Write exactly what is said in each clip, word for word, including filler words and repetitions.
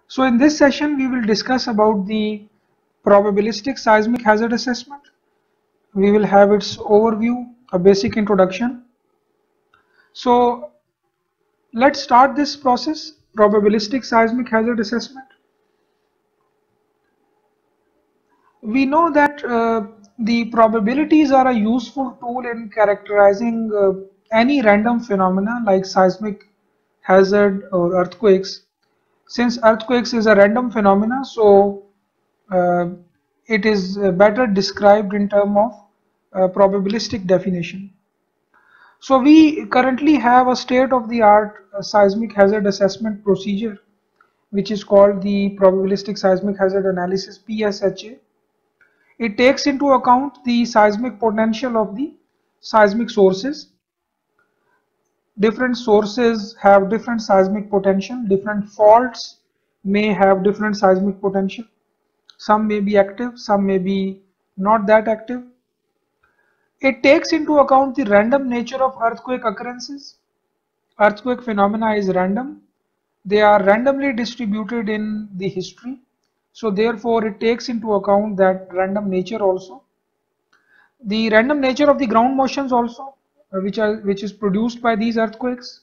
So in this session we will discuss about the probabilistic seismic hazard assessment. We will have its overview, a basic introduction. So let's start this process, probabilistic seismic hazard assessment. We know that uh, the probabilities are a useful tool in characterizing uh, any random phenomena like seismic hazard or earthquakes. Since earthquakes is a random phenomena, so uh, it is uh, better described in terms of uh, probabilistic definition. So we currently have a state-of-the-art uh, seismic hazard assessment procedure, which is called the probabilistic seismic hazard analysis P S H A. It takes into account the seismic potential of the seismic sources. Different sources have different seismic potential. Different faults may have different seismic potential. Some may be active, some may be not that active. It takes into account the random nature of earthquake occurrences. Earthquake phenomena is random. They are randomly distributed in the history. So therefore it takes into account that random nature also. The random nature of the ground motions also, uh, which are which is produced by these earthquakes,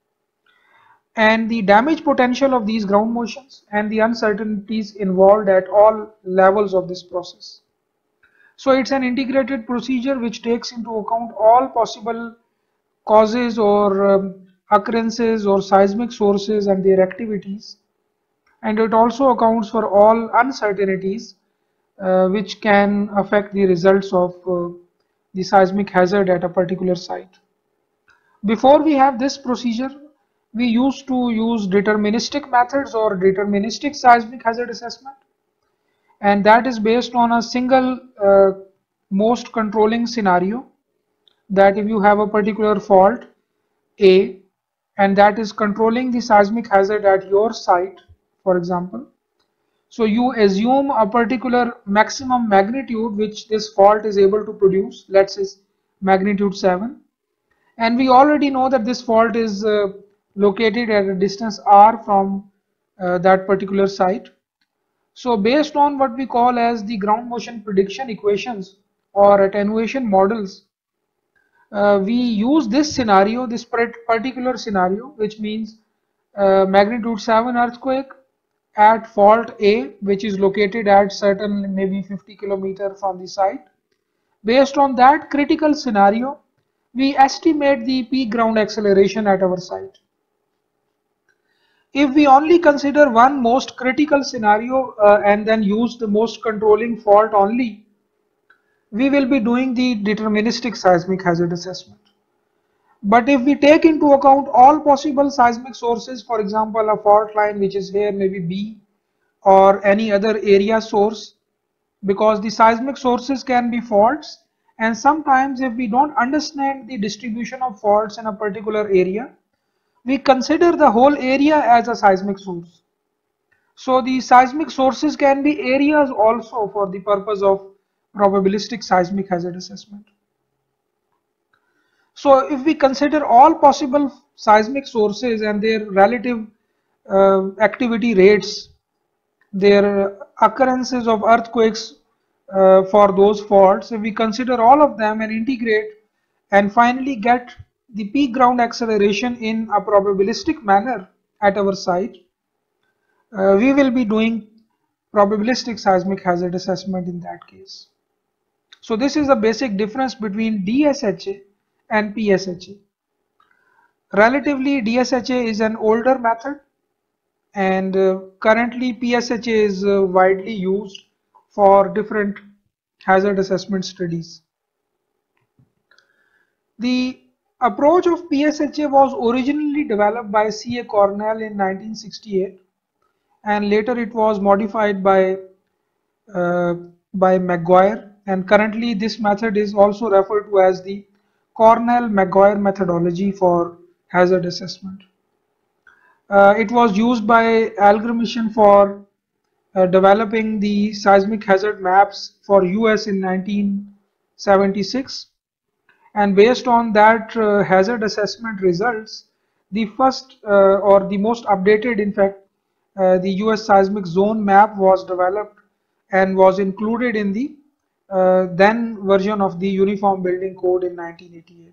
and the damage potential of these ground motions, and the uncertainties involved at all levels of this process. So it's an integrated procedure which takes into account all possible causes or um, occurrences or seismic sources and their activities, and it also accounts for all uncertainties uh, which can affect the results of uh, the seismic hazard at a particular site. Before we have this procedure, we used to use deterministic methods or deterministic seismic hazard assessment, and that is based on a single uh, most controlling scenario, that if you have a particular fault A and that is controlling the seismic hazard at your site, for example, so you assume a particular maximum magnitude which this fault is able to produce, let's say magnitude seven, and we already know that this fault is uh, located at a distance r from uh, that particular site. So based on what we call as the ground motion prediction equations or attenuation models, uh, we use this scenario, this particular scenario, which means uh, magnitude seven earthquake at fault A, which is located at certain maybe fifty kilometer from the site. Based on that critical scenario, we estimate the peak ground acceleration at our site. If we only consider one most critical scenario uh, and then use the most controlling fault only, we will be doing the deterministic seismic hazard assessment. But if we take into account all possible seismic sources, for example, a fault line which is here, maybe B, or any other area source, because the seismic sources can be faults, and sometimes if we don't understand the distribution of faults in a particular area, we consider the whole area as a seismic source. So the seismic sources can be areas also for the purpose of probabilistic seismic hazard assessment. So if we consider all possible seismic sources and their relative uh, activity rates, their occurrences of earthquakes uh, for those faults, if we consider all of them and integrate and finally get the peak ground acceleration in a probabilistic manner at our site, uh, we will be doing probabilistic seismic hazard assessment in that case. So this is the basic difference between D S H A and P S H A. Relatively, D S H A is an older method, and uh, currently P S H A is uh, widely used for different hazard assessment studies. The approach of P S H A was originally developed by C A Cornell in nineteen sixty-eight, and later it was modified by uh, by McGuire, and currently this method is also referred to as the Cornell-McGuire methodology for hazard assessment. Uh, it was used by Alger Mission for uh, developing the seismic hazard maps for U S in nineteen seventy-six, and based on that uh, hazard assessment results, the first uh, or the most updated, in fact, uh, the U S seismic zone map was developed and was included in the uh, then version of the Uniform Building Code in nineteen eighty-eight.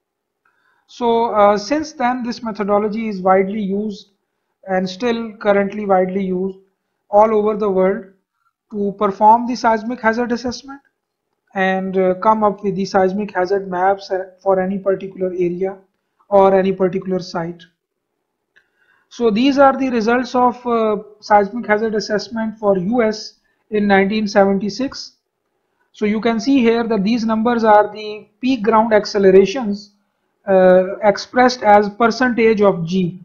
So uh, since then this methodology is widely used and still currently widely used all over the world to perform the seismic hazard assessment and uh, come up with the seismic hazard maps for any particular area or any particular site. So these are the results of uh, seismic hazard assessment for U S in nineteen seventy-six. So you can see here that these numbers are the peak ground accelerations uh, expressed as percentage of G.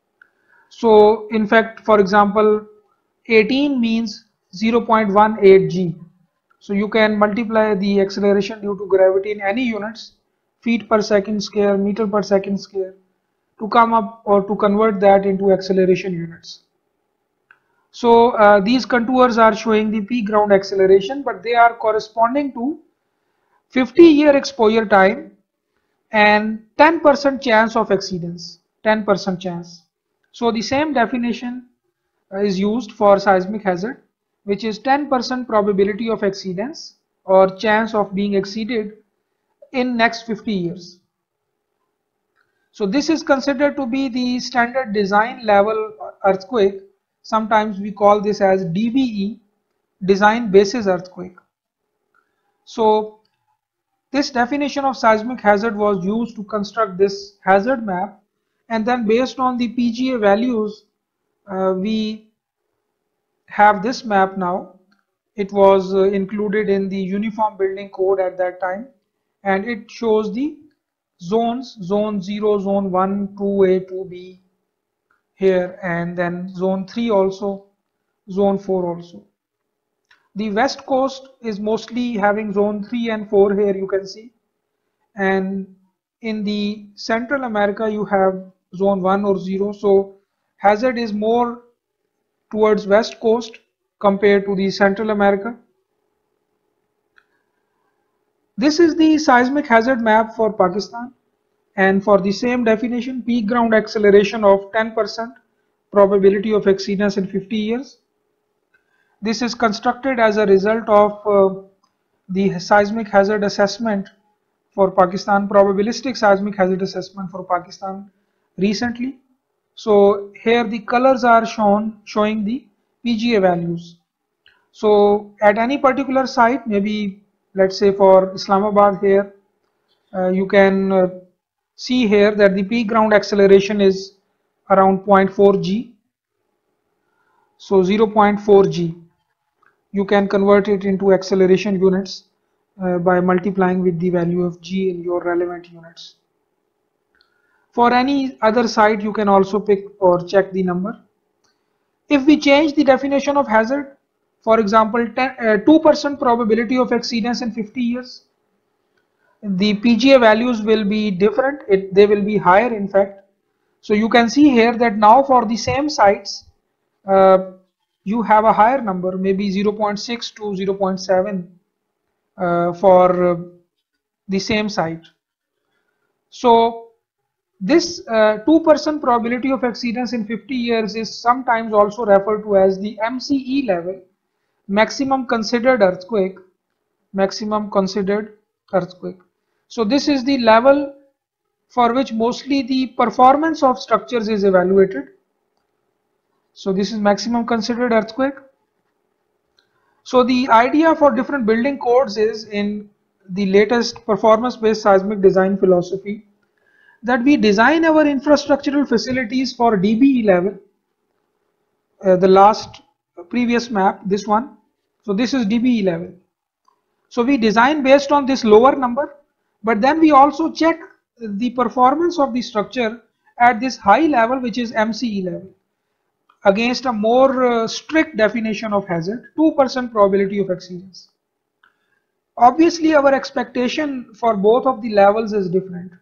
So in fact, for example, eighteen means zero point one eight G. So you can multiply the acceleration due to gravity in any units, feet per second square, meter per second square, to come up or to convert that into acceleration units. So uh, these contours are showing the peak ground acceleration, but they are corresponding to fifty year exposure time and ten percent chance of exceedance, ten percent chance. So the same definition uh, is used for seismic hazard, which is ten percent probability of exceedance or chance of being exceeded in next fifty years. So this is considered to be the standard design level earthquake. Sometimes we call this as D B E, design basis earthquake. So this definition of seismic hazard was used to construct this hazard map, and then based on the P G A values uh, we have this map now. It was uh, included in the Uniform Building Code at that time, and it shows the zones, zone zero, zone one, two A, two B here, and then zone three also, zone four also. The west coast is mostly having zone three and four here, you can see, and in the Central America you have zone one or zero. So hazard is more towards west coast compared to the Central America. This is the seismic hazard map for Pakistan, and for the same definition, peak ground acceleration of ten percent, probability of exceedance in fifty years. This is constructed as a result of uh, the seismic hazard assessment for Pakistan, probabilistic seismic hazard assessment for Pakistan recently. So here the colors are shown showing the P G A values. So at any particular site, maybe let's say for Islamabad here, uh, you can uh, see here that the peak ground acceleration is around zero point four G. So zero point four G. You can convert it into acceleration units uh, by multiplying with the value of G in your relevant units. For any other site, you can also pick or check the number. If we change the definition of hazard, for example, two percent uh, probability of exceedance in fifty years, the P G A values will be different, it, they will be higher in fact. So you can see here that now for the same sites, uh, you have a higher number, maybe zero point six to zero point seven uh, for uh, the same site. So this two percent uh, probability of exceedance in fifty years is sometimes also referred to as the M C E level, maximum considered earthquake, maximum considered earthquake. So this is the level for which mostly the performance of structures is evaluated. So this is maximum considered earthquake. So the idea for different building codes is in the latest performance based seismic design philosophy that we design our infrastructural facilities for D B E level. Uh, the last uh, previous map, this one. So this is D B E level. So we design based on this lower number, but then we also check the performance of the structure at this high level, which is M C E level, against a more uh, strict definition of hazard, two percent probability of exceedance. Obviously our expectation for both of the levels is different.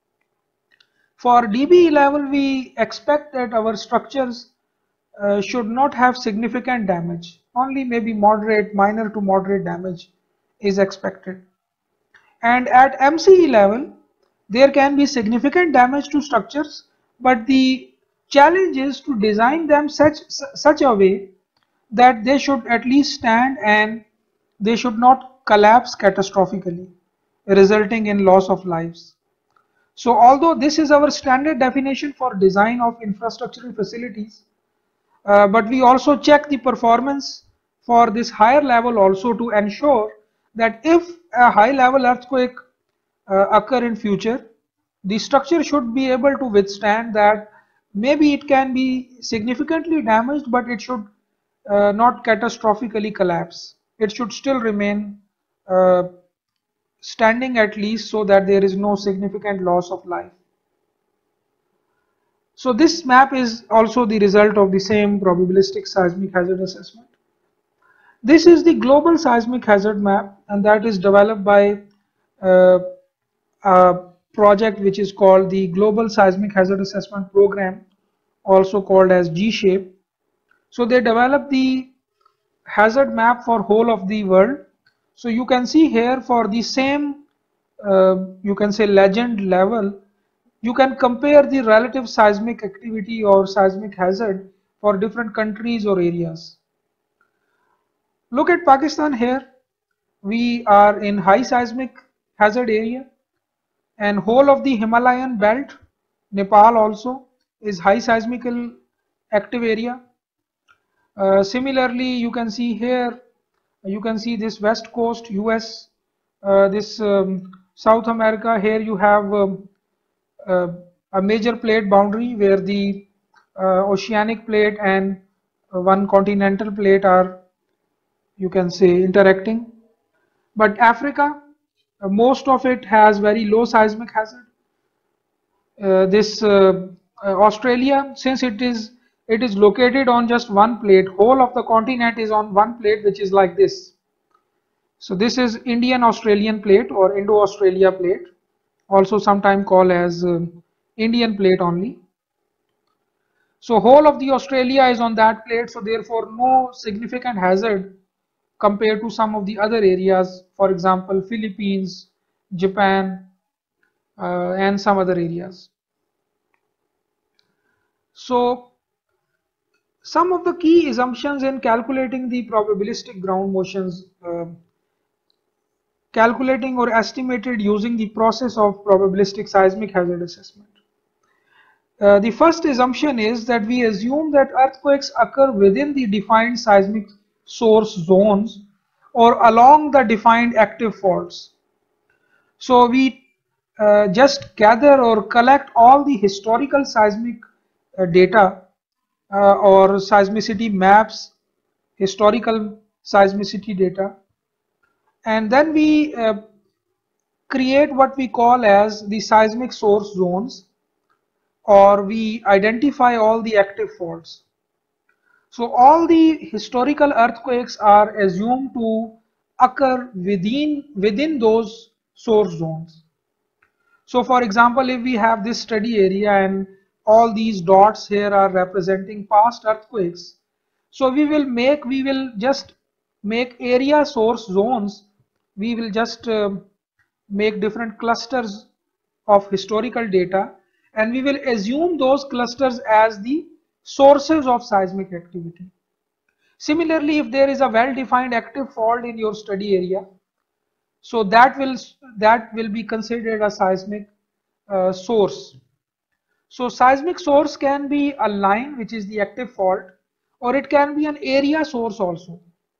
For D B E level, we expect that our structures uh, should not have significant damage, only maybe moderate, minor to moderate damage is expected. And at M C E level, there can be significant damage to structures, but the Challenge is to design them such such a way that they should at least stand and they should not collapse catastrophically, resulting in loss of lives. So although this is our standard definition for design of infrastructural facilities, uh, but we also check the performance for this higher level also to ensure that if a high level earthquake uh, occur in future, the structure should be able to withstand that. Maybe it can be significantly damaged, but it should uh, not catastrophically collapse. It should still remain uh, standing at least, so that there is no significant loss of life. So this map is also the result of the same probabilistic seismic hazard assessment. This is the global seismic hazard map, and that is developed by uh, a project which is called the Global Seismic Hazard Assessment Program, also called as G-SHAPE. So they developed the hazard map for whole of the world. So you can see here for the same uh, you can say legend level, you can compare the relative seismic activity or seismic hazard for different countries or areas. Look at Pakistan here. We are in high seismic hazard area, and whole of the Himalayan belt, Nepal also is high seismical active area. Uh, similarly, you can see here, you can see this west coast U S, uh, this um, South America. Here you have um, uh, a major plate boundary where the uh, oceanic plate and uh, one continental plate are, you can say, interacting. But Africa, uh, most of it has very low seismic hazard. Uh, this uh, uh, Australia, since it is it is located on just one plate, whole of the continent is on one plate, which is like this. So this is Indian Australian plate or Indo-Australia plate, also sometimes called as uh, Indian plate only. So whole of the Australia is on that plate, so therefore no significant hazard compared to some of the other areas, for example Philippines, Japan, uh, and some other areas. So some of the key assumptions in calculating the probabilistic ground motions, uh, calculating or estimated using the process of probabilistic seismic hazard assessment. Uh, the first assumption is that we assume that earthquakes occur within the defined seismic source zones or along the defined active faults. So we uh, just gather or collect all the historical seismic uh, data uh, or seismicity maps, historical seismicity data, and then we uh, create what we call as the seismic source zones, or we identify all the active faults. So all the historical earthquakes are assumed to occur within within those source zones. So for example, if we have this study area and all these dots here are representing past earthquakes, so we will make we will just make area source zones. We will just uh, make different clusters of historical data, and we will assume those clusters as the sources of seismic activity. Similarly, if there is a well-defined active fault in your study area, so that will that will be considered a seismic uh, source. So seismic source can be a line, which is the active fault, or it can be an area source also.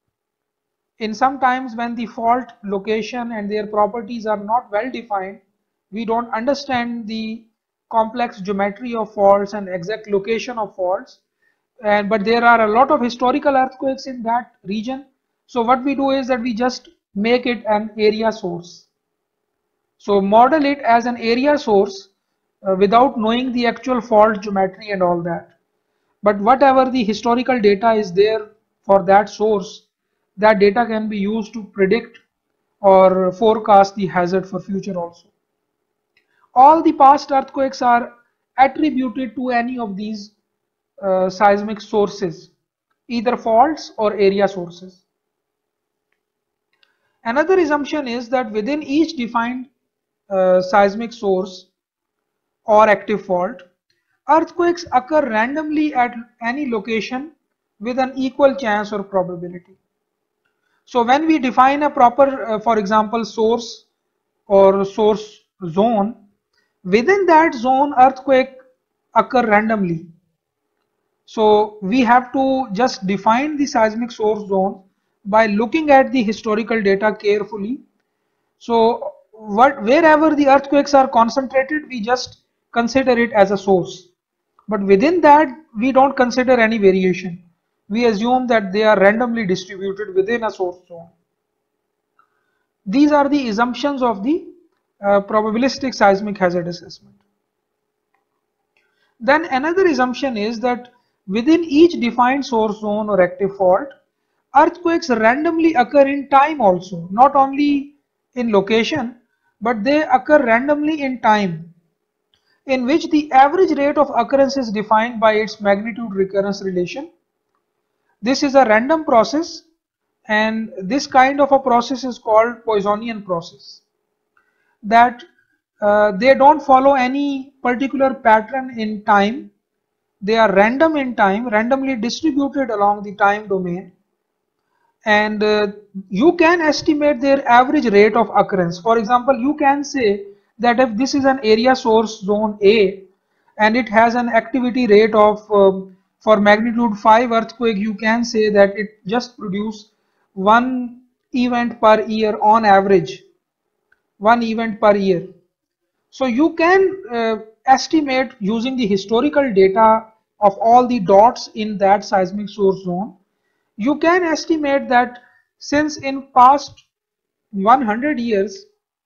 In sometimes when the fault location and their properties are not well defined, we don't understand the complex geometry of faults and exact location of faults, and but there are a lot of historical earthquakes in that region. So what we do is that we just make it an area source. So model it as an area source uh, without knowing the actual fault geometry and all that. But whatever the historical data is there for that source, that data can be used to predict or forecast the hazard for future also. All the past earthquakes are attributed to any of these uh, seismic sources, either faults or area sources. Another assumption is that within each defined uh, seismic source or active fault, Earthquakes occur randomly at any location with an equal chance or probability. So when we define a proper, uh, for example, source or source zone, within that zone earthquake occur randomly. So we have to just define the seismic source zone by looking at the historical data carefully. So what, wherever the earthquakes are concentrated, we just consider it as a source. But within that, we don't consider any variation. We assume that they are randomly distributed within a source zone. These are the assumptions of the uh, probabilistic seismic hazard assessment. Then another assumption is that within each defined source zone or active fault, earthquakes randomly occur in time also, not only in location, but they occur randomly in time, in which the average rate of occurrence is defined by its magnitude recurrence relation. This is a random process, and this kind of a process is called Poissonian process, that uh, they don't follow any particular pattern in time. They are random in time, randomly distributed along the time domain, and uh, you can estimate their average rate of occurrence. For example, you can say that if this is an area source zone A and it has an activity rate of um, for magnitude five earthquake, you can say that it just produce one event per year on average, one event per year. So you can uh, estimate using the historical data of all the dots in that seismic source zone. You can estimate that since in past one hundred years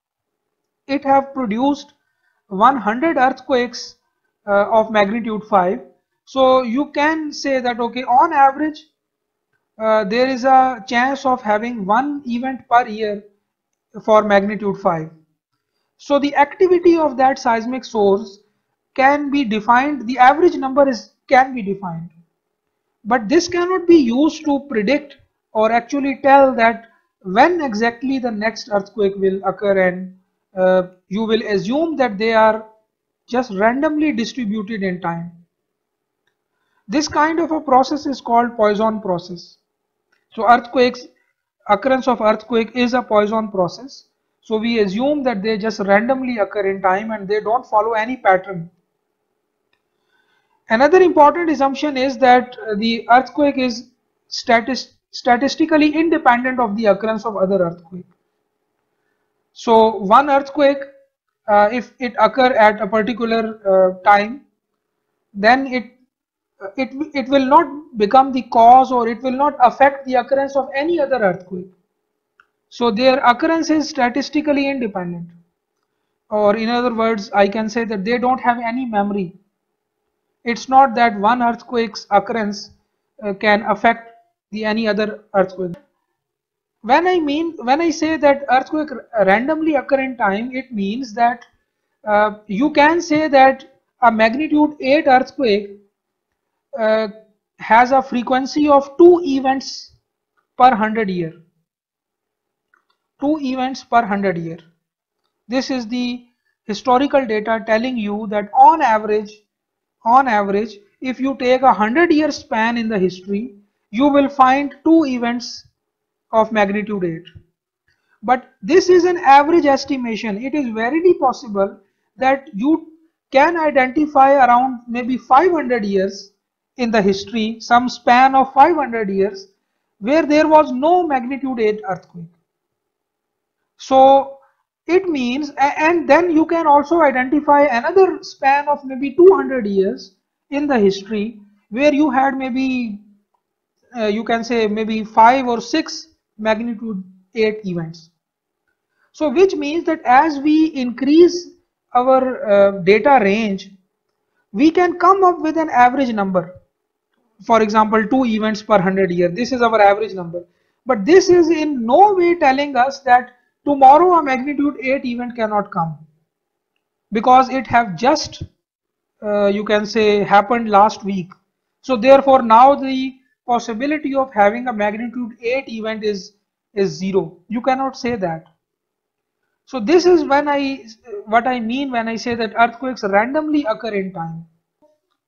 it have produced one hundred earthquakes uh, of magnitude five. So you can say that okay, on average uh, there is a chance of having one event per year for magnitude five. So the activity of that seismic source can be defined, the average number is can be defined. But this cannot be used to predict or actually tell that when exactly the next earthquake will occur, and uh, you will assume that they are just randomly distributed in time. This kind of a process is called Poisson process. So earthquakes, occurrence of earthquake is a Poisson process. So we assume that they just randomly occur in time and they don't follow any pattern. Another important assumption is that the earthquake is statist statistically independent of the occurrence of other earthquake. So one earthquake, uh, if it occur at a particular uh, time, then it it it will not become the cause, or it will not affect the occurrence of any other earthquake. So their occurrence is statistically independent, or in other words, I can say that they don't have any memory. It's not that one earthquake's occurrence uh, can affect the any other earthquake. When I mean, when I say that earthquake randomly occur in time, it means that uh, you can say that a magnitude eight earthquake uh, has a frequency of two events per hundred year. Two events per hundred year. This is the historical data telling you that on average, on average, if you take a hundred year span in the history, you will find two events of magnitude eight. But this is an average estimation. It is very possible that you can identify around maybe five hundred years in the history, some span of five hundred years, where there was no magnitude eight earthquake. So it means, and then you can also identify another span of maybe two hundred years in the history where you had maybe uh, you can say maybe five or six magnitude eight events. So which means that as we increase our uh, data range, we can come up with an average number. For example, two events per hundred year. This is our average number. But this is in no way telling us that tomorrow a magnitude eight event cannot come, because it have just uh, you can say happened last week. So therefore now the possibility of having a magnitude eight event is is zero. You cannot say that. So this is when I what I mean when I say that earthquakes randomly occur in time.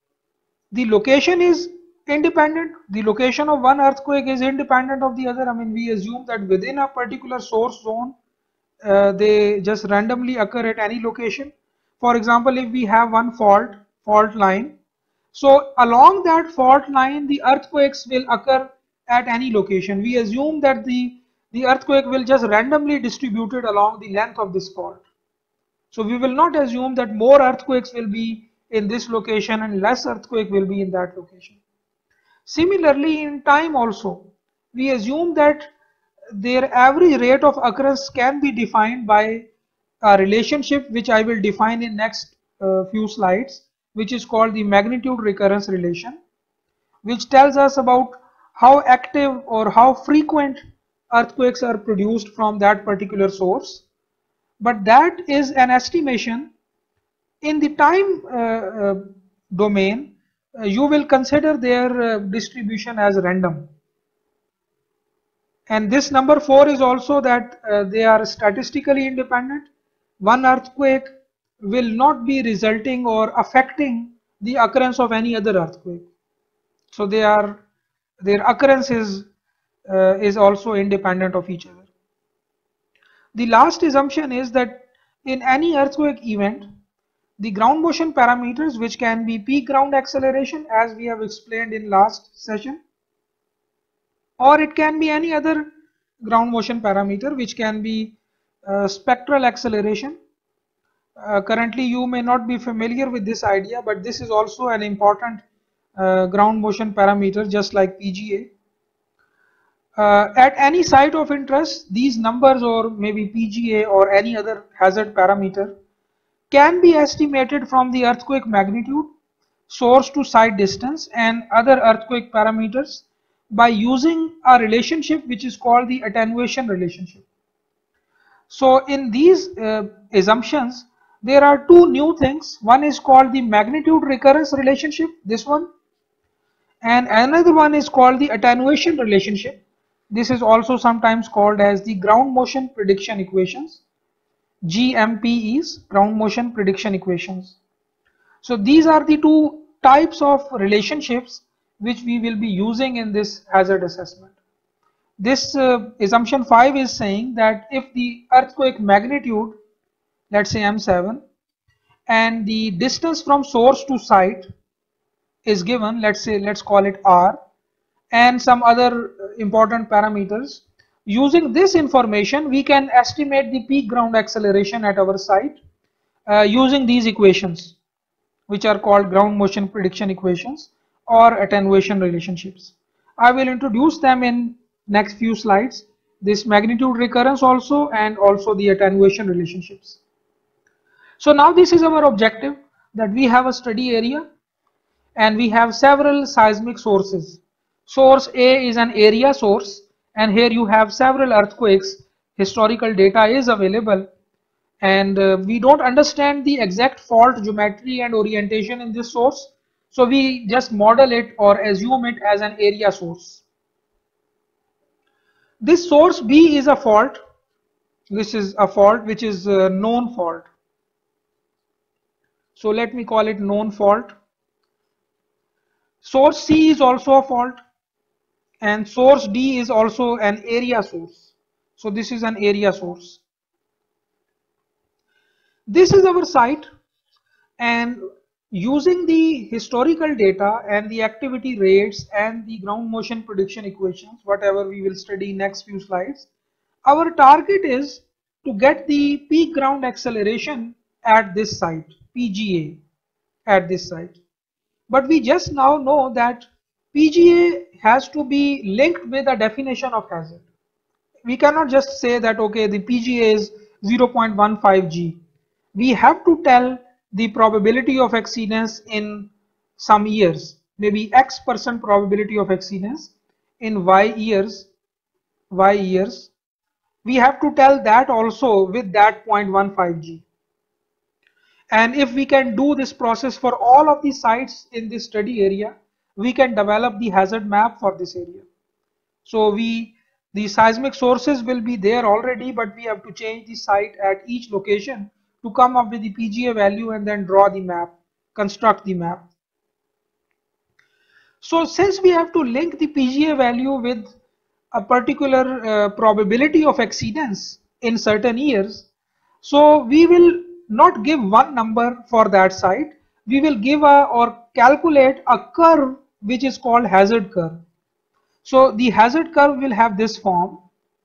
The location is independent. The location of one earthquake is independent of the other. I mean, we assume that within a particular source zone, uh, they just randomly occur at any location. For example, if we have one fault, fault line, so along that fault line, the earthquakes will occur at any location. We assume that the, the earthquake will just randomly distributed along the length of this fault. So we will not assume that more earthquakes will be in this location and less earthquake will be in that location. Similarly, in time also, we assume that their average rate of occurrence can be defined by a relationship which I will define in next uh, few slides, which is called the magnitude recurrence relation, which tells us about how active or how frequent earthquakes are produced from that particular source. But that is an estimation. In the time uh, uh, domain, uh, you will consider their uh, distribution as random. And this number four is also that uh, they are statistically independent. One earthquake will not be resulting or affecting the occurrence of any other earthquake. So they are, their occurrence is, uh, is also independent of each other. The last assumption is that in any earthquake event, the ground motion parameters, which can be peak ground acceleration as we have explained in last session, or it can be any other ground motion parameter, which can be uh, spectral acceleration. Uh, currently you may not be familiar with this idea, but this is also an important uh, ground motion parameter, just like P G A. Uh, at any site of interest, these numbers, or maybe P G A or any other hazard parameter, can be estimated from the earthquake magnitude, source to site distance, and other earthquake parameters by using a relationship which is called the attenuation relationship. So in these uh, assumptions, there are two new things. One is called the magnitude recurrence relationship, this one, and another one is called the attenuation relationship. This is also sometimes called as the ground motion prediction equations. G M P Es, ground motion prediction equations. So these are the two types of relationships which we will be using in this hazard assessment. This uh, assumption five is saying that if the earthquake magnitude, let's say M seven, and the distance from source to site is given, let's say, let's call it R, and some other important parameters. Using this information, we can estimate the peak ground acceleration at our site uh, using these equations, which are called ground motion prediction equations or attenuation relationships. I will introduce them in next few slides, this magnitude recurrence also, and also the attenuation relationships. So now this is our objective, that we have a study area and we have several seismic sources. Source A is an area source, and here you have several earthquakes. Historical data is available, and uh, we don't understand the exact fault geometry and orientation in this source, so we just model it or assume it as an area source. This source B is a fault. This is a fault which is a known fault. So let me call it known fault. Source C is also a fault, and source D is also an area source. So this is an area source. This is our site, and using the historical data and the activity rates and the ground motion prediction equations, whatever we will study next few slides, our target is to get the peak ground acceleration at this site, P G A, at this site. But we just now know that P G A has to be linked with a definition of hazard. We cannot just say that, okay, the P G A is zero point one five G. We have to tell the probability of exceedance in some years, maybe X percent probability of exceedance in Y years, Y years. We have to tell that also with that zero point one five G. And if we can do this process for all of the sites in this study area, we can develop the hazard map for this area. So we, the seismic sources will be there already, but we have to change the site at each location to come up with the P G A value and then draw the map, construct the map. So since we have to link the P G A value with a particular uh, probability of exceedance in certain years, so we will not give one number for that site. We will give a or calculate a curve which is called hazard curve. So the hazard curve will have this form,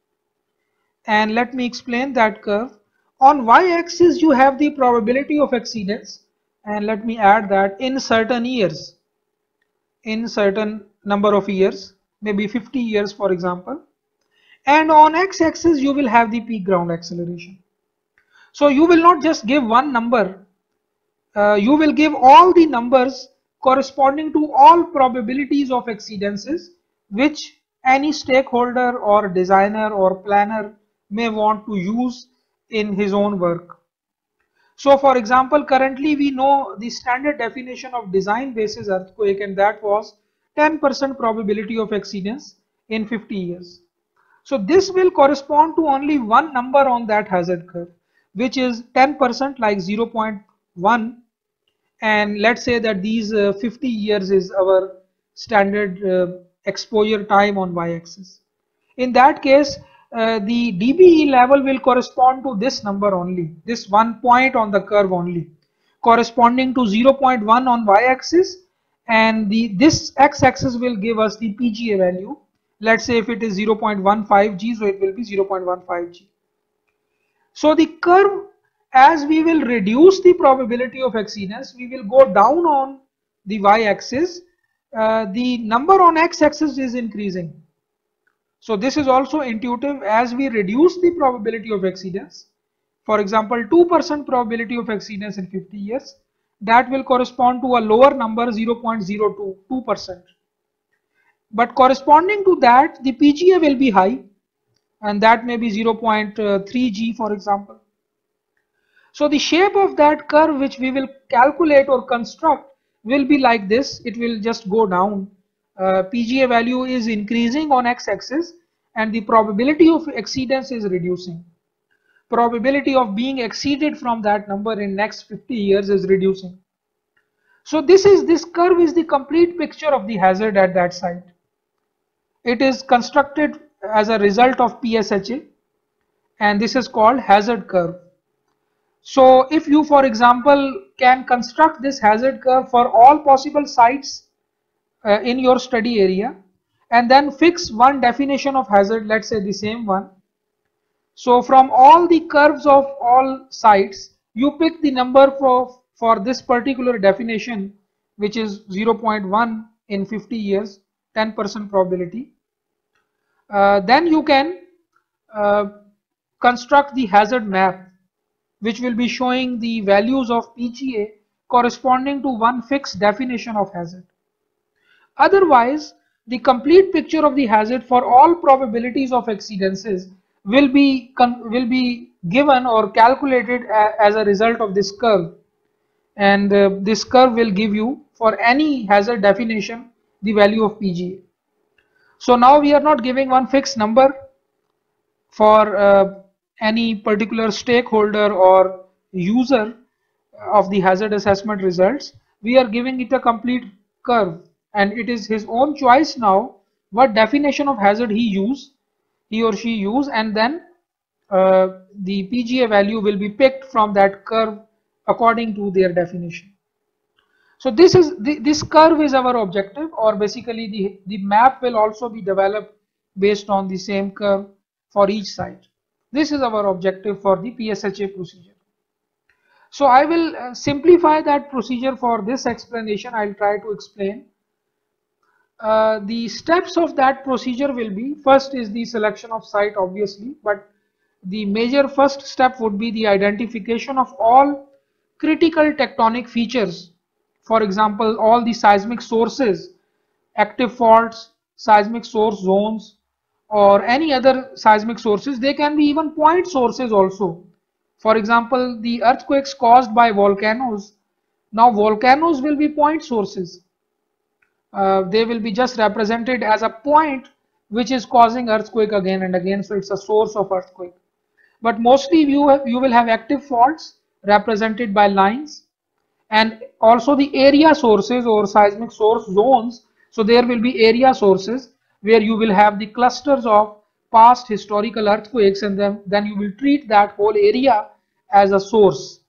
and let me explain that curve. On y-axis you have the probability of exceedance, and let me add that in certain years, in certain number of years, maybe fifty years for example, and on x-axis you will have the peak ground acceleration. So you will not just give one number, uh, you will give all the numbers corresponding to all probabilities of exceedances which any stakeholder or designer or planner may want to use in his own work. So for example, currently we know the standard definition of design basis earthquake, and that was ten percent probability of exceedance in fifty years. So this will correspond to only one number on that hazard curve, which is ten percent, like zero point one, and let's say that these uh, fifty years is our standard uh, exposure time on y-axis. In that case, uh, the D B E level will correspond to this number only, this one point on the curve only, corresponding to zero point one on y-axis, and the this x-axis will give us the P G A value. Let's say if it is zero point one five G, so it will be zero point one five G. So the curve, as we will reduce the probability of exceedance, we will go down on the y-axis. Uh, the number on x-axis is increasing. So this is also intuitive. As we reduce the probability of exceedance, for example two percent probability of exceedance in fifty years, that will correspond to a lower number, zero point zero two, two percent. But corresponding to that, the P G A will be high, and that may be zero point three G for example. So the shape of that curve which we will calculate or construct will be like this. It will just go down. Uh, P G A value is increasing on x-axis, and the probability of exceedance is reducing. Probability of being exceeded from that number in next fifty years is reducing. So this is this curve is the complete picture of the hazard at that site. It is constructed as a result of P S H A, and this is called hazard curve. So if you, for example, can construct this hazard curve for all possible sites uh, in your study area, and then fix one definition of hazard, let's say the same one. So from all the curves of all sites, you pick the number for, for this particular definition, which is zero point one in fifty years, ten percent probability. Uh, then you can uh, construct the hazard map, which will be showing the values of P G A corresponding to one fixed definition of hazard. Otherwise, the complete picture of the hazard for all probabilities of exceedances will be will be given or calculated as a result of this curve, and uh, this curve will give you for any hazard definition the value of P G A. So now we are not giving one fixed number for uh, any particular stakeholder or user of the hazard assessment results. We are giving it a complete curve, and it is his own choice now what definition of hazard he use, he or she use, and then uh, the P G A value will be picked from that curve according to their definition. So this is the, this curve is our objective, or basically the, the map will also be developed based on the same curve for each site. This is our objective for the P S H A procedure. So I will uh, simplify that procedure for this explanation. I will try to explain. Uh, the steps of that procedure will be, first is the selection of site obviously, but the major first step would be the identification of all critical tectonic features. For example, all the seismic sources, active faults, seismic source zones, or any other seismic sources. They can be even point sources also. For example, the earthquakes caused by volcanoes. Now volcanoes will be point sources. Uh, they will be just represented as a point which is causing earthquake again and again, so it's a source of earthquake. But mostly you, have, you will have active faults represented by lines, and also the area sources or seismic source zones. So there will be area sources where you will have the clusters of past historical earthquakes, and then, then you will treat that whole area as a source.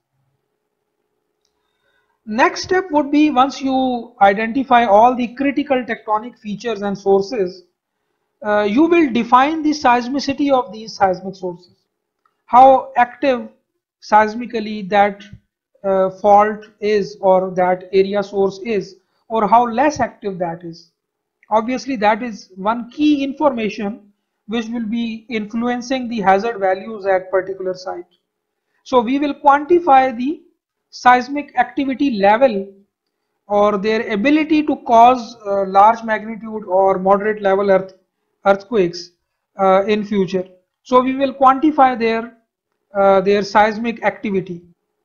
Next step would be, once you identify all the critical tectonic features and sources, uh, you will define the seismicity of these seismic sources. How active seismically that uh, fault is, or that area source is, or how less active that is. Obviously, that is one key information which will be influencing the hazard values at particular site. So we will quantify the seismic activity level, or their ability to cause uh, large magnitude or moderate level earth earthquakes uh, in future. So we will quantify their uh, their seismic activity,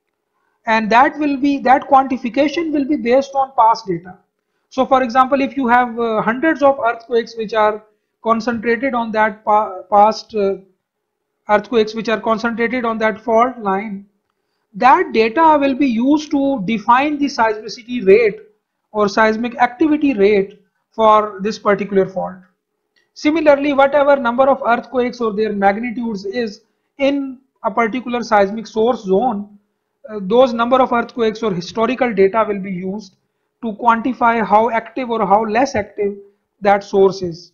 and that will be that quantification will be based on past data. So for example, if you have uh, hundreds of earthquakes which are concentrated on that pa past uh, earthquakes which are concentrated on that fault line, that data will be used to define the seismicity rate or seismic activity rate for this particular fault. Similarly, whatever number of earthquakes or their magnitudes is in a particular seismic source zone, uh, those number of earthquakes or historical data will be used to quantify how active or how less active that source is.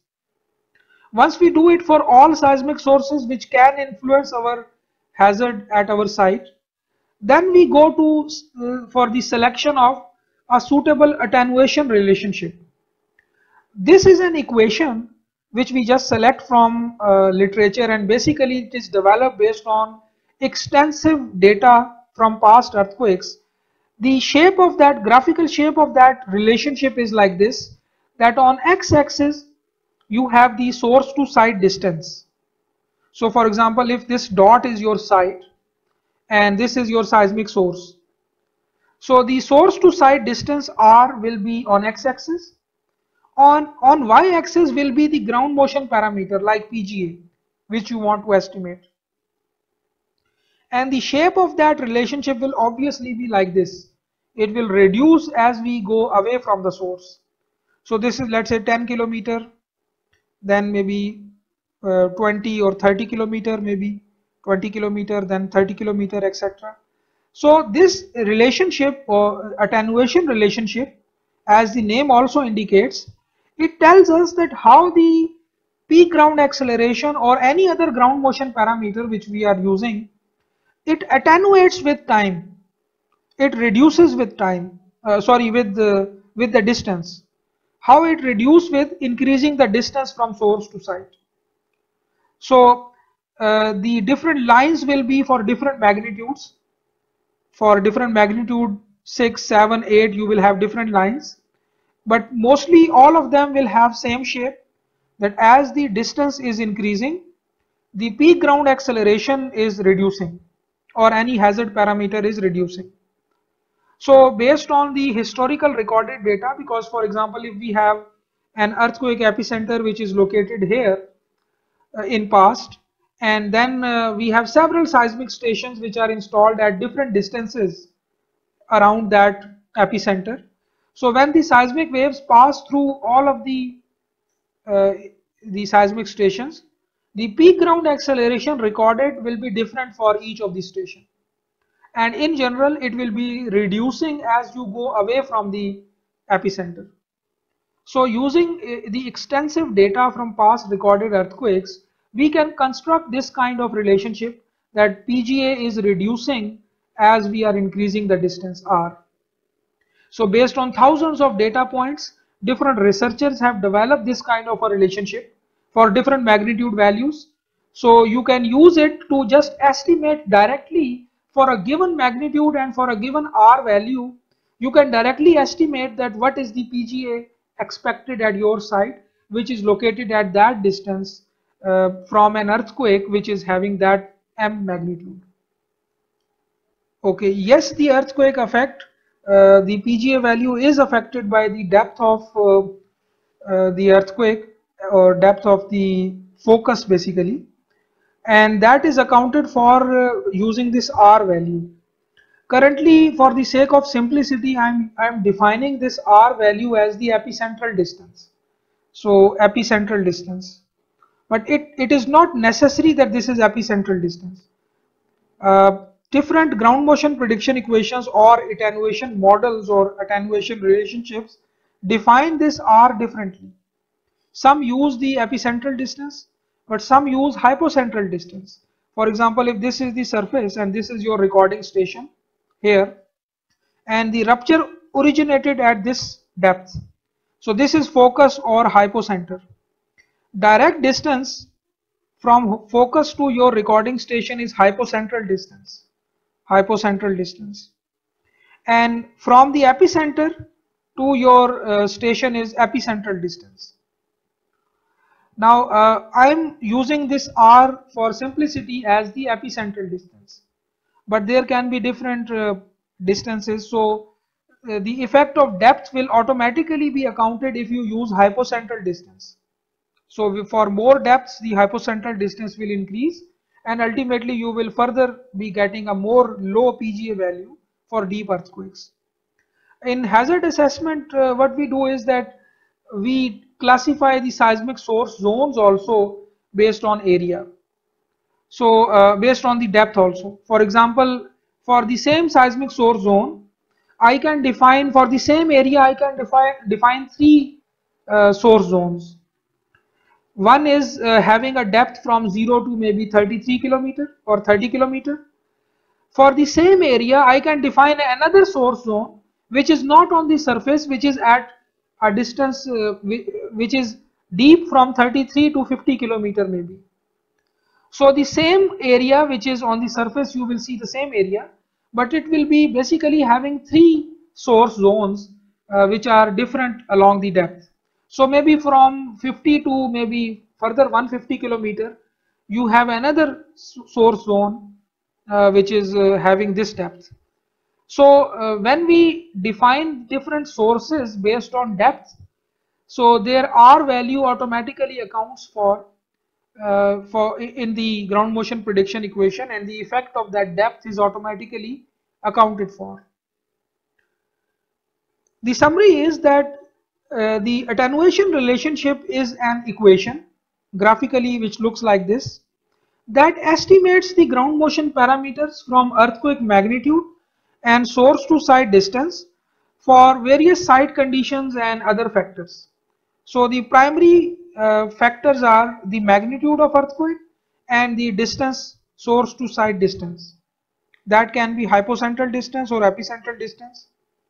Once we do it for all seismic sources which can influence our hazard at our site, then we go to uh, for the selection of a suitable attenuation relationship. This is an equation which we just select from uh, literature, and basically it is developed based on extensive data from past earthquakes. The shape of that, graphical shape of that relationship is like this, that on x-axis you have the source to site distance. So for example, if this dot is your site and this is your seismic source, so the source to site distance r will be on x-axis. On, on y-axis will be the ground motion parameter like P G A, which you want to estimate. And the shape of that relationship will obviously be like this. It will reduce as we go away from the source. So this is, let's say, ten kilometer, then maybe uh, twenty or thirty kilometer, maybe twenty kilometer, then thirty kilometer, et cetera. So this relationship, or attenuation relationship, as the name also indicates, it tells us that how the peak ground acceleration or any other ground motion parameter which we are using, it attenuates with time, it reduces with time, uh, sorry, with the, with the distance. How it reduces with increasing the distance from source to site. So uh, the different lines will be for different magnitudes. For different magnitude six, seven, eight, you will have different lines, but mostly all of them will have same shape, that as the distance is increasing, the peak ground acceleration is reducing, or any hazard parameter is reducing. So based on the historical recorded data, because for example, if we have an earthquake epicenter which is located here uh, in past, and then uh, we have several seismic stations which are installed at different distances around that epicenter. So when the seismic waves pass through all of the uh, the seismic stations, the peak ground acceleration recorded will be different for each of the station, and in general it will be reducing as you go away from the epicenter. So using uh, the extensive data from past recorded earthquakes, we can construct this kind of relationship, that P G A is reducing as we are increasing the distance r. So based on thousands of data points, different researchers have developed this kind of a relationship for different magnitude values. So you can use it to just estimate directly for a given magnitude and for a given r value. You can directly estimate that what is the P G A expected at your site, which is located at that distance uh, from an earthquake which is having that m magnitude. Okay, yes, the earthquake effect, uh, the P G A value is affected by the depth of uh, uh, the earthquake, or depth of the focus basically, and that is accounted for uh, using this R value. Currently, for the sake of simplicity, I'm, I'm defining this R value as the epicentral distance. So epicentral distance. But it, it is not necessary that this is epicentral distance. Uh, different ground motion prediction equations or attenuation models or attenuation relationships define this R differently. Some use the epicentral distance, but some use hypocentral distance. For example, if this is the surface and this is your recording station here, and the rupture originated at this depth, so this is focus or hypocenter. Direct distance from focus to your recording station is hypocentral distance, hypocentral distance, and from the epicenter to your uh, station is epicentral distance. Now uh, I am using this R for simplicity as the epicentral distance, but there can be different uh, distances, so uh, the effect of depth will automatically be accounted if you use hypocentral distance. So for more depths, the hypocentral distance will increase, and ultimately you will further be getting a more low P G A value for deep earthquakes. In hazard assessment, uh, what we do is that we classify the seismic source zones also based on area. So uh, based on the depth also. For example, for the same seismic source zone, I can define, for the same area, I can define, define three uh, source zones. One is uh, having a depth from zero to maybe thirty-three kilometer or thirty kilometer. For the same area, I can define another source zone which is not on the surface, which is at a distance uh, which is deep from thirty-three to fifty kilometer maybe. So the same area which is on the surface, you will see the same area, but it will be basically having three source zones uh, which are different along the depth. So maybe from fifty to maybe further one hundred fifty kilometer, you have another source zone uh, which is uh, having this depth. So uh, when we define different sources based on depth, so their R value automatically accounts for uh, for in the ground motion prediction equation, and the effect of that depth is automatically accounted for. The summary is that uh, the attenuation relationship is an equation graphically which looks like this, that estimates the ground motion parameters from earthquake magnitude and source to site distance for various site conditions and other factors. So the primary uh, factors are the magnitude of earthquake and the distance, source to site distance. That can be hypocentral distance or epicentral distance.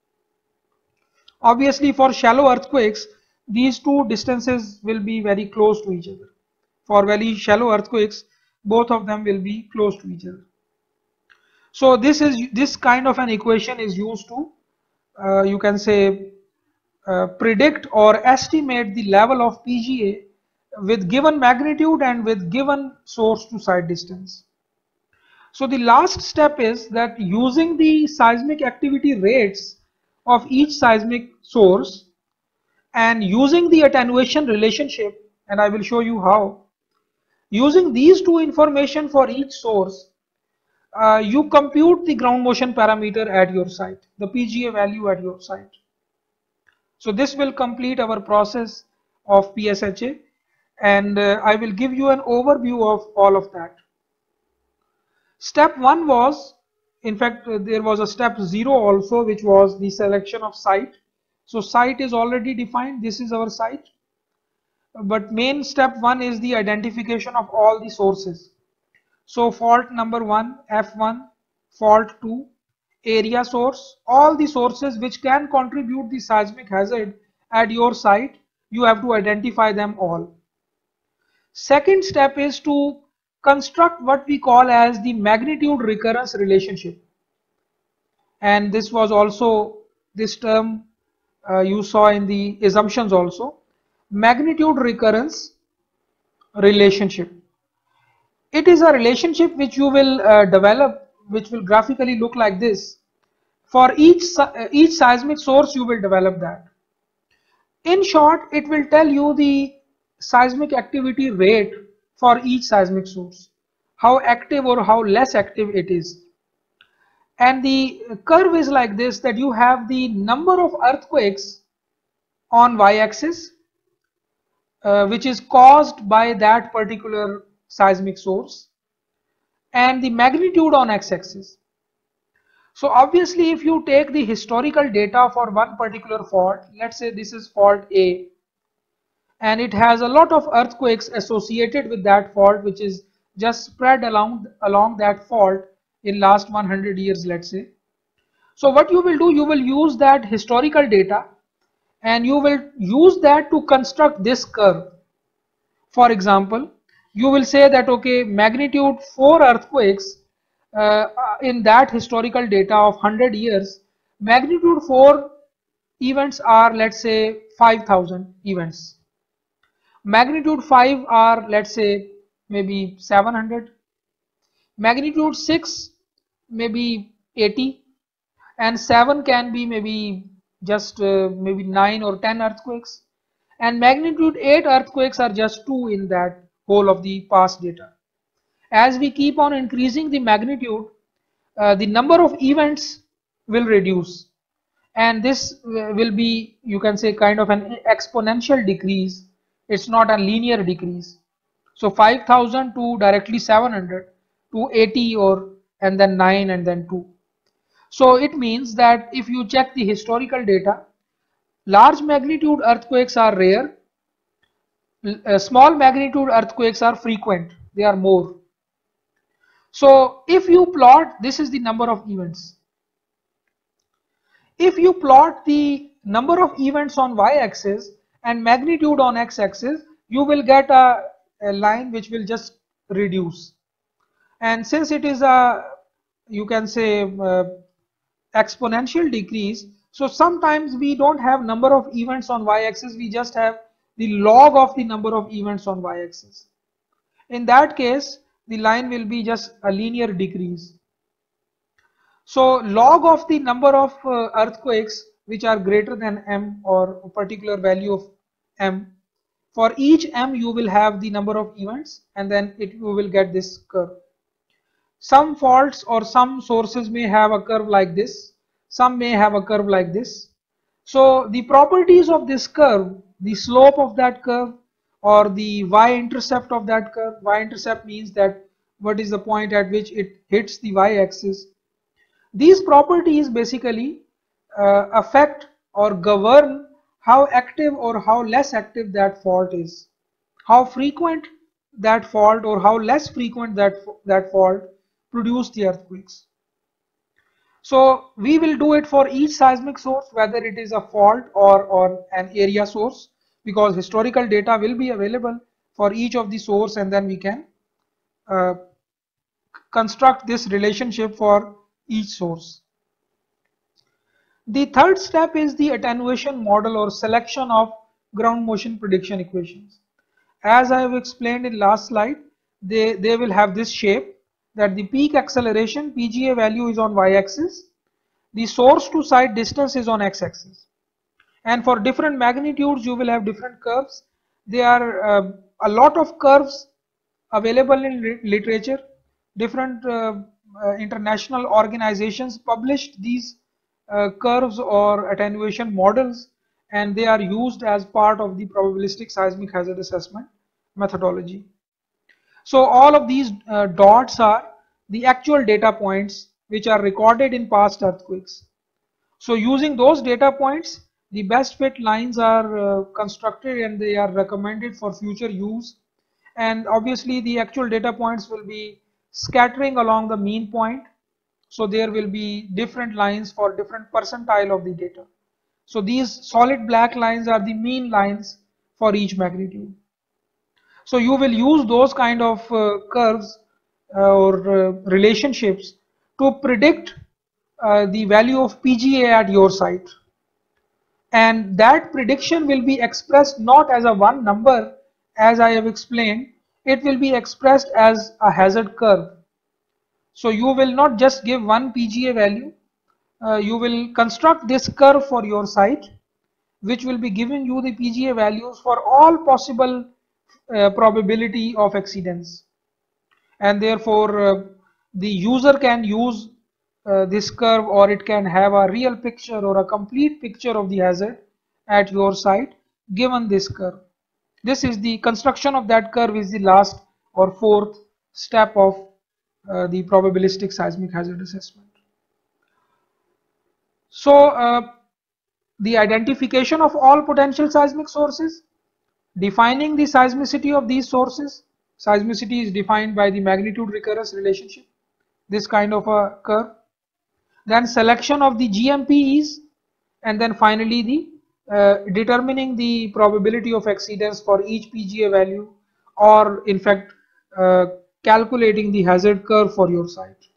Obviously, for shallow earthquakes, these two distances will be very close to each other. For very shallow earthquakes, both of them will be close to each other. So this is this kind of an equation is used to uh, you can say uh, predict or estimate the level of P G A with given magnitude and with given source to site distance. So the last step is that using the seismic activity rates of each seismic source and using the attenuation relationship, and I will show you how, using these two information for each source, uh, you compute the ground motion parameter at your site, the P G A value at your site. So this will complete our process of P S H A, and uh, I will give you an overview of all of that. Step one was, in fact, uh, there was a step zero also, which was the selection of site. So site is already defined. This is our site. But main step one is the identification of all the sources. So fault number one, F one, fault two, area source, all the sources which can contribute the seismic hazard at your site, you have to identify them all. Second step is to construct what we call as the magnitude recurrence relationship, and this was also, this term uh, you saw in the assumptions also, magnitude recurrence relationship. It is a relationship which you will uh, develop, which will graphically look like this. For each uh, each seismic source you will develop that. In short, it will tell you the seismic activity rate for each seismic source, how active or how less active it is. And the curve is like this, that you have the number of earthquakes on y-axis, uh, which is caused by that particular seismic source, and the magnitude on x-axis. So obviously if you take the historical data for one particular fault, let's say this is fault A, and it has a lot of earthquakes associated with that fault, which is just spread along along that fault in last one hundred years, let's say. So what you will do, you will use that historical data and you will use that to construct this curve. For example, you will say that okay, magnitude four earthquakes uh, in that historical data of one hundred years, magnitude four events are, let's say, five thousand events. Magnitude five are, let's say, maybe seven hundred. Magnitude six maybe eighty, and seven can be maybe just uh, maybe nine or ten earthquakes, and magnitude eight earthquakes are just two in that whole of the past data. As we keep on increasing the magnitude, uh, the number of events will reduce, and this will be, you can say, kind of an exponential decrease. It's not a linear decrease. So five thousand to directly seven hundred to eighty, or and then nine and then two. So it means that if you check the historical data, large magnitude earthquakes are rare, uh, small magnitude earthquakes are frequent, they are more. So if you plot, this is the number of events. If you plot the number of events on y-axis and magnitude on x-axis, you will get a, a line which will just reduce. And since it is a, you can say, uh, exponential decrease, so sometimes we don't have number of events on y-axis, we just have the log of the number of events on y-axis. In that case, the line will be just a linear decrease. So log of the number of uh, earthquakes which are greater than m, or a particular value of m, for each m you will have the number of events, and then it you will get this curve. Some faults or some sources may have a curve like this, some may have a curve like this. So the properties of this curve, the slope of that curve, or the y-intercept of that curve, y-intercept means that what is the point at which it hits the y-axis. These properties basically uh, affect or govern how active or how less active that fault is, how frequent that fault or how less frequent that, that fault produce the earthquakes. So we will do it for each seismic source, whether it is a fault or, or an area source, because historical data will be available for each of the source, and then we can uh, construct this relationship for each source. The third step is the attenuation model or selection of ground motion prediction equations. As I have explained in last slide, they, they will have this shape, that the peak acceleration P G A value is on y-axis, the source to site distance is on x-axis, and for different magnitudes you will have different curves. There are uh, a lot of curves available in literature. Different uh, uh, international organizations published these uh, curves or attenuation models, and they are used as part of the probabilistic seismic hazard assessment methodology. So all of these uh, dots are the actual data points which are recorded in past earthquakes. So using those data points, the best fit lines are uh, constructed and they are recommended for future use. And obviously the actual data points will be scattering along the mean point. So there will be different lines for different percentile of the data. So these solid black lines are the mean lines for each magnitude. So you will use those kind of uh, curves uh, or uh, relationships to predict uh, the value of P G A at your site. And that prediction will be expressed not as a one number, as I have explained, it will be expressed as a hazard curve. So you will not just give one P G A value, uh, you will construct this curve for your site, which will be giving you the P G A values for all possible uh, probability of accidents. And therefore uh, the user can use uh, this curve, or it can have a real picture or a complete picture of the hazard at your site given this curve. This is the construction of that curve is the last or fourth step of uh, the probabilistic seismic hazard assessment. So uh, the identification of all potential seismic sources, defining the seismicity of these sources. Seismicity is defined by the magnitude recurrence relationship, this kind of a curve. Then selection of the G M P Es, and then finally the uh, determining the probability of exceedance for each P G A value, or in fact uh, calculating the hazard curve for your site.